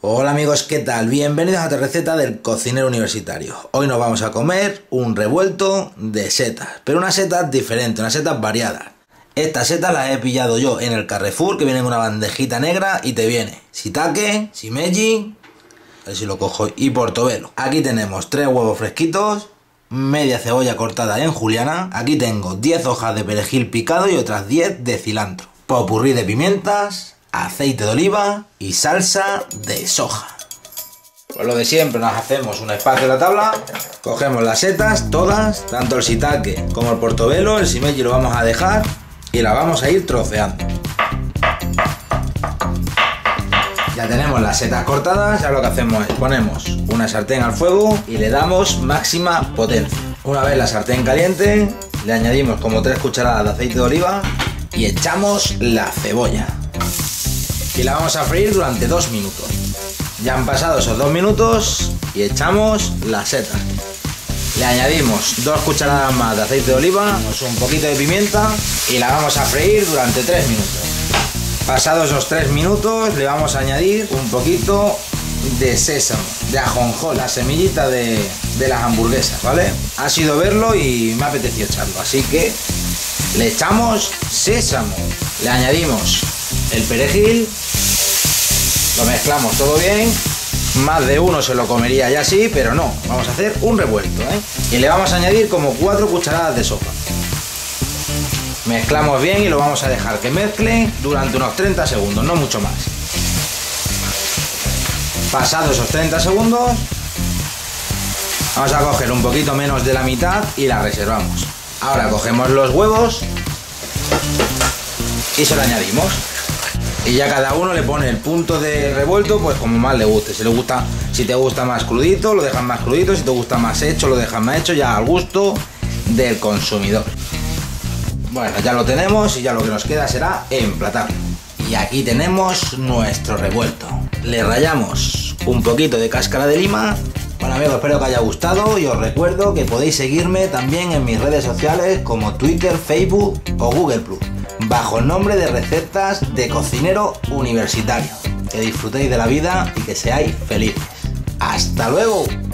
Hola amigos, ¿qué tal? Bienvenidos a otra receta del cocinero universitario. Hoy nos vamos a comer un revuelto de setas, pero unas setas diferentes, unas setas variadas. Estas setas las he pillado yo en el Carrefour, que viene en una bandejita negra y te viene shiitake, shimeji, a ver si lo cojo, y portobelo. Aquí tenemos 3 huevos fresquitos, media cebolla cortada en juliana, aquí tengo 10 hojas de perejil picado y otras 10 de cilantro, popurrí de pimientas, aceite de oliva y salsa de soja. Pues lo de siempre, nos hacemos un espacio en la tabla, cogemos las setas todas, tanto el shiitake como el portobelo, el shimeji lo vamos a dejar y la vamos a ir troceando. Ya tenemos las setas cortadas, ya lo que hacemos es ponemos una sartén al fuego y le damos máxima potencia. Una vez la sartén caliente, le añadimos como 3 cucharadas de aceite de oliva y echamos la cebolla. Y la vamos a freír durante 2 minutos. Ya han pasado esos 2 minutos y echamos las setas. Le añadimos 2 cucharadas más de aceite de oliva, un poquito de pimienta y la vamos a freír durante 3 minutos. Pasados esos 3 minutos le vamos a añadir un poquito de sésamo, de ajonjolí, la semillita de las hamburguesas, ¿vale? Ha sido verlo y me ha apetecido echarlo, así que le echamos sésamo, le añadimos el perejil, lo mezclamos todo bien. Más de uno se lo comería ya así, pero no, vamos a hacer un revuelto, y le vamos a añadir como 4 cucharadas de sopa. Mezclamos bien y lo vamos a dejar que mezcle durante unos 30 segundos, no mucho más. Pasados esos 30 segundos, vamos a coger un poquito menos de la mitad y la reservamos. Ahora cogemos los huevos y se lo añadimos. Y ya cada uno le pone el punto de revuelto pues como más le guste. Si te gusta más crudito, lo dejas más crudito. Si te gusta más hecho, lo dejas más hecho, ya al gusto del consumidor. Bueno, ya lo tenemos y ya lo que nos queda será emplatarlo. Y aquí tenemos nuestro revuelto. Le rallamos un poquito de cáscara de lima. Bueno amigos, espero que haya gustado y os recuerdo que podéis seguirme también en mis redes sociales como Twitter, Facebook o Google+, bajo el nombre de Recetas de Cocinero Universitario. Que disfrutéis de la vida y que seáis felices. ¡Hasta luego!